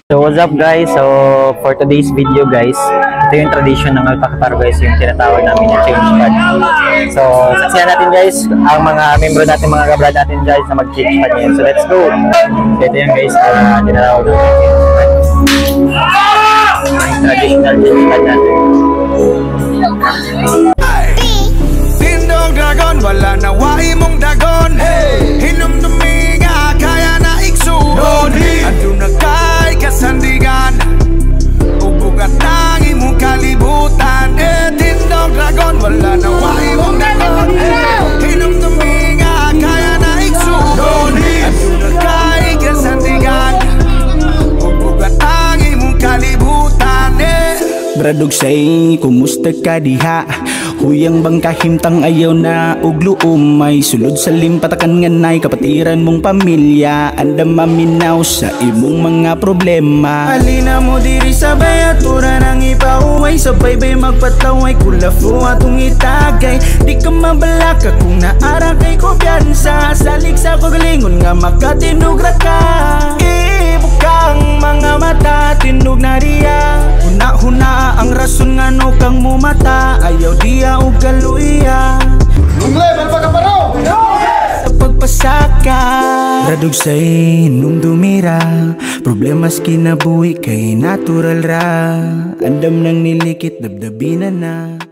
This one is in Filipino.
So what's up guys? So for today's video guys, ito yung tradition ng Alpacaparo guys, yung tinatawag namin na change pad. So saksihan natin guys ang mga membro natin, mga kabrad natin guys na mag-change pad ngayon. So let's go! So ito yung guys, tinatawag namin ang traditional change pad natin. Tindong dragon, wala na wai mong dagon. Hinom duminga, kaya na iksuon. Ando na kay kasandigan, ubugat nang imong kalibutan. Tindong dragon, wala na wai mong dagon. Hinom duminga, kaya na iksuon. Ando na kay kasandigan, ubugat nang imong kalibutan. Bradog say, kumusta ka diha? Huyang bang kahimtang ayaw na ugluom may sulod sa limpatakan nga nay kapatiran mong pamilya. Andam maminaw sa imong mga problema. Halina mo diri sa bayatura nang ipauway, sabay bay magpataway kulafo atong itagay. Di ka mabalaka kung naara kay kumpiyansa, salig sa pagalingon nga makatinugra ka. Ibukang mga mata, tinug na riya. Huna-huna ang rason nga no kang mumata, ayaw diya o galuiya. Sa pagpasaka Radog say nung dumira, problemas kinabuhi kay natural ra. Andam nang nilikit, dabdabinan na.